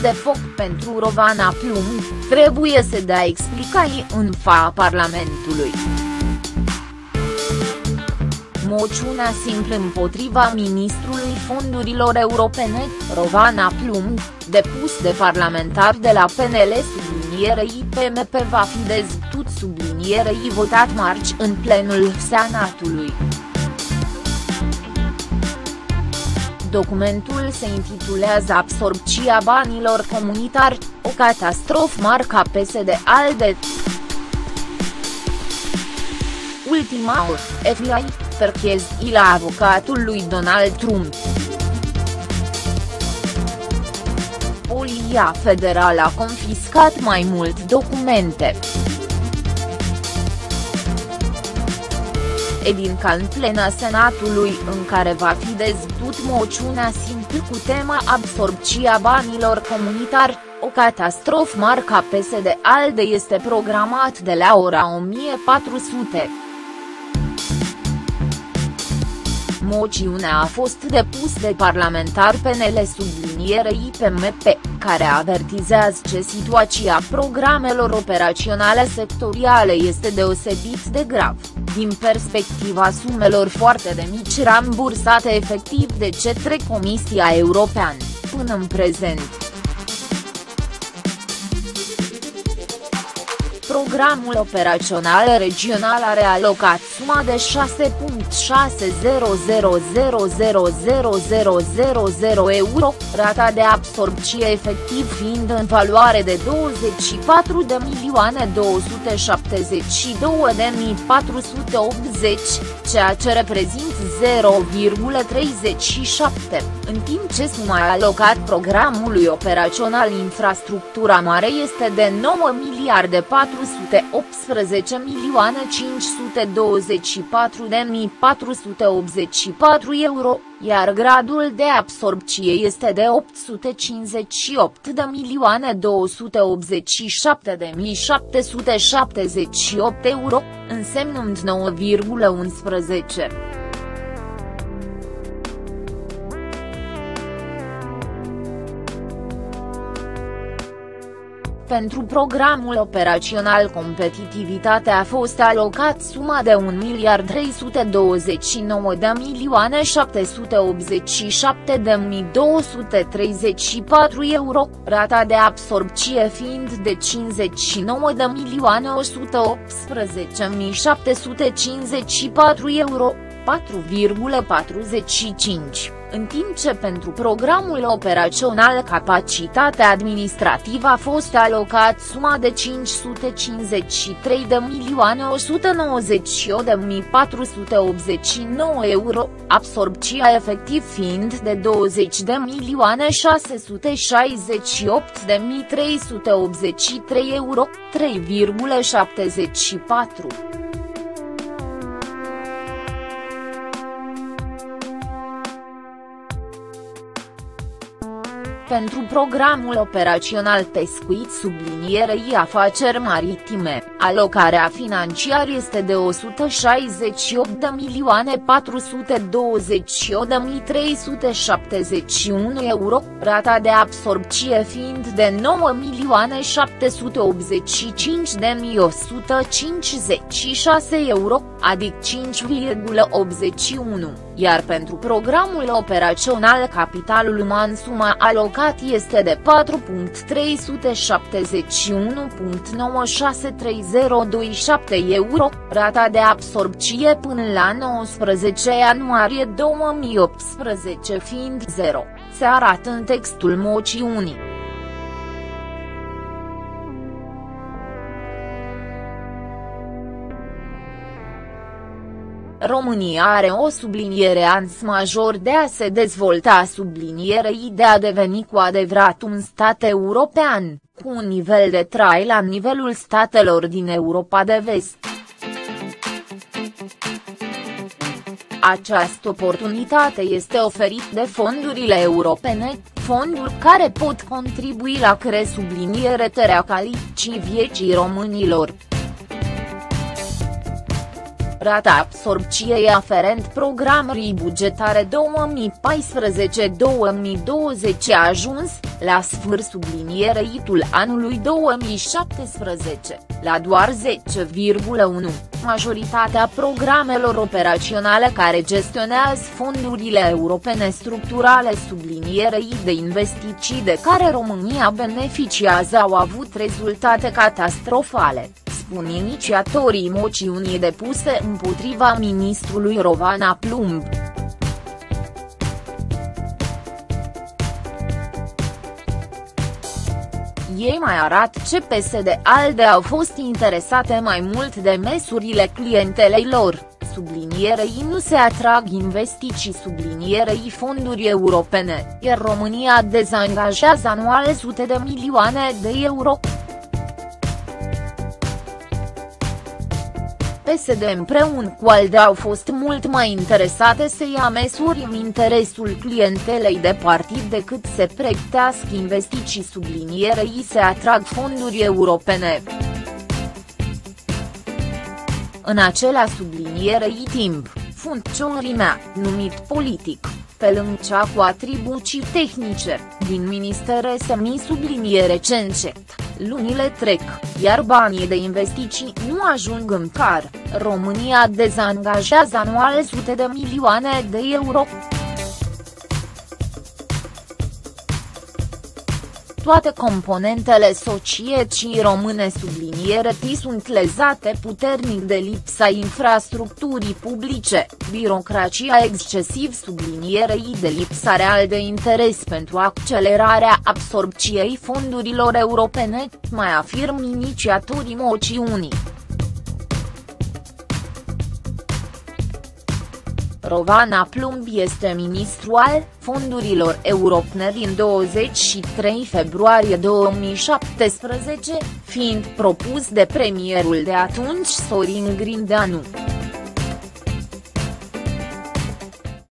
de foc pentru Rovana Plumb, trebuie să dea explicații în fața Parlamentului. Moțiunea simplă împotriva ministrului fondurilor europene, Rovana Plumb, depus de parlamentari de la PNL sublinierei PMP va fi dezbătut sublinierei votat marți în plenul Senatului. Documentul se intitulează Absorbția banilor comunitari, o catastrofă marca PSD-ALDE. Ultima oră, FBI, percheziții la avocatul lui Donald Trump. Poliția Federală a confiscat mai mult documente. Edinca în plena Senatului în care va fi dezbătut moțiunea simplă cu tema Absorbția banilor comunitari, o catastrofă marca PSD-ALDE este programat de la ora 1400. Moțiunea a fost depus de parlamentari PNL sublinierei PMP, care avertizează că situația programelor operaționale sectoriale este deosebit de grav, din perspectiva sumelor foarte de mici rambursate efectiv de către Comisia Europeană, până în prezent. Programul operațional regional are alocat suma de 6.600.000.000 euro, rata de absorbție efectiv fiind în valoare de 24.272.480, ceea ce reprezintă 0,37, în timp ce suma alocat programului operațional Infrastructura Mare este de 9.418.524.484 euro, iar gradul de absorbție este de 858.287.778 euro, însemnând 9,11. Pentru programul operațional Competitivitate a fost alocat suma de 1.329.787.234 euro, rata de absorbție fiind de 59.118.754 euro, 4,45. În timp ce pentru programul operațional Capacitate Administrativă a fost alocat suma de 553.198.489 euro, absorbția efectiv fiind de 20.668.383 euro, 3,74. Pentru programul operațional Pescuit sublinierei afaceri maritime, alocarea financiară este de 168.428.371 euro, rata de absorbție fiind de 9.785.156 euro, adică 5,81, iar pentru programul operațional Capitalul Uman suma alocată este de 4.371.96327 euro, rata de absorbție până la 19 ianuarie 2018 fiind 0, se arată în textul moțiunii. România are o subliniere ans major de a se dezvolta sublinierei de a deveni cu adevărat un stat european, cu un nivel de trai la nivelul statelor din Europa de Vest. Această oportunitate este oferită de fondurile europene, fonduri care pot contribui la calității vieții românilor. Rata absorbției aferent programării bugetare 2014-2020 a ajuns, la sfârșit sublinierei-ul anului 2017, la doar 10,1, majoritatea programelor operaționale care gestionează fondurile europene structurale sublinierei de investiții de care România beneficiază au avut rezultate catastrofale, spun inițiatorii moțiunii depuse împotriva ministrului Rovana Plumb. Ei mai arată ce PSD-ALDE au fost interesate mai mult de măsurile clientelei lor, sublinierei nu se atrag investiții sublinierei fonduri europene, iar România dezangajează anual sute de milioane de euro. PSD împreună cu ALDE au fost mult mai interesate să ia măsuri în interesul clientelei de partid decât să pregătească investiții sublinierei se atrag fonduri europene. În acela sublinierei timp, funcționarimea, numit politic, pe lângă cea cu atribuții tehnice, din ministere semi-subliniere CNCET, lunile trec, iar banii de investiții nu ajung în car, România dezangajează anual sute de milioane de euro. Toate componentele societății române sublinierei sunt lezate puternic de lipsa infrastructurii publice, birocrația excesiv sublinierei de lipsa real de interes pentru accelerarea absorbției fondurilor europene, mai afirm inițiatorii moțiunii. Rovana Plumb este ministru al fondurilor europene din 23 februarie 2017, fiind propus de premierul de atunci Sorin Grindeanu.